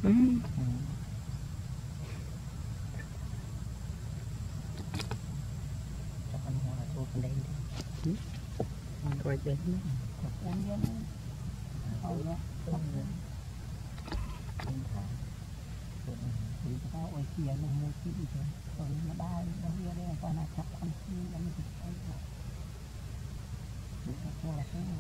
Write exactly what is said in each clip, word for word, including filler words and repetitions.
rồi đến ôi kia nó mua cái gì rồi rồi nó đai nó kia đây còn là chặt con kia nó mới được cái đúng là cho là cái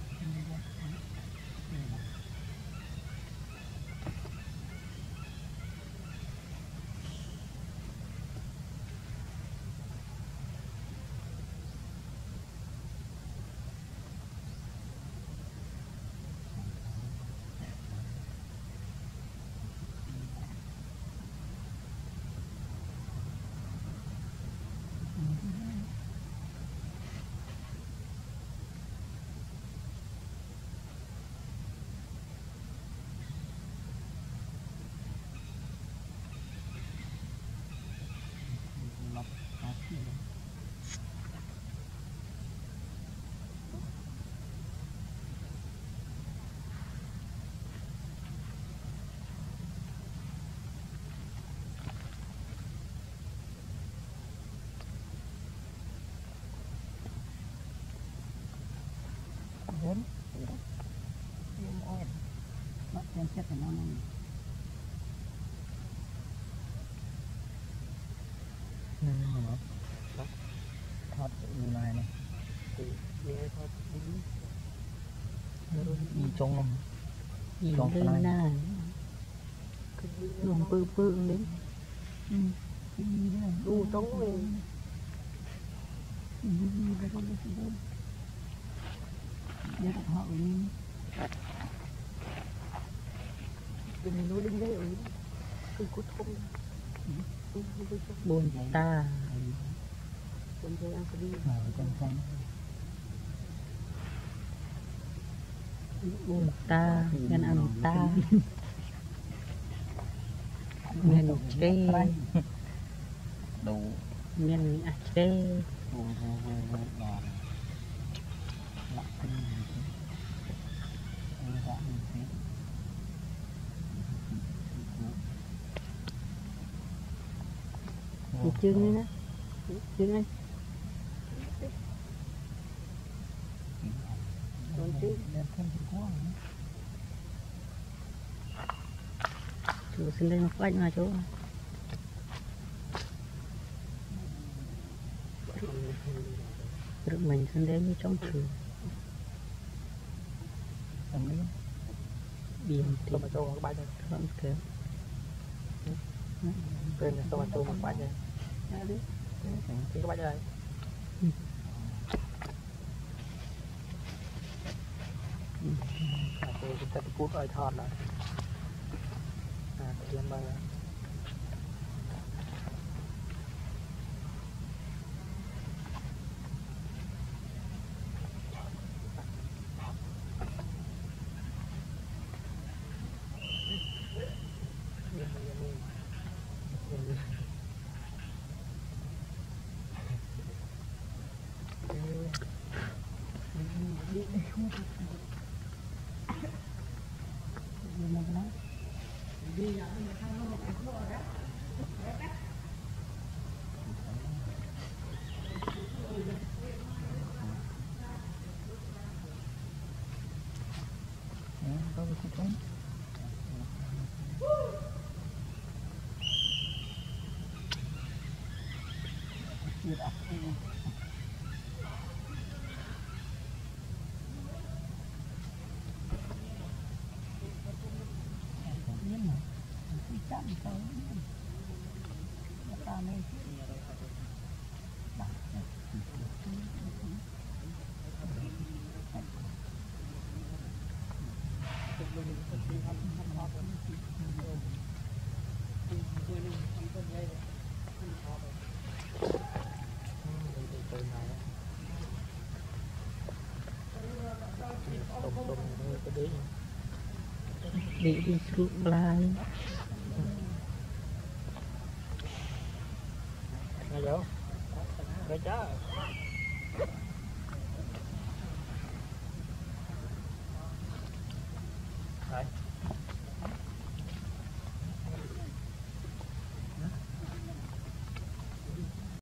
đến tiêm oil nó xem xét thì nó này thoát như này này đi trong nhìn lên này luôn bự bự đến đu trống lên để họ đi đừng nói đừng đấy rồi cứ cút không buồn ta buồn chơi ăn cái đi con xanh buồn ta nhân ăn ta nhân chê đủ nhân à chê chương nữa chương ấy chú xin lên một quanh mà chú được mình xin đến như trong trường biển thì mà cho các bạn không kêu tên là tôi cho một bạn này các bạn đây tôi sẽ cút ở thon lại à tiền mà đi đi xuống lại nghe vô cái chó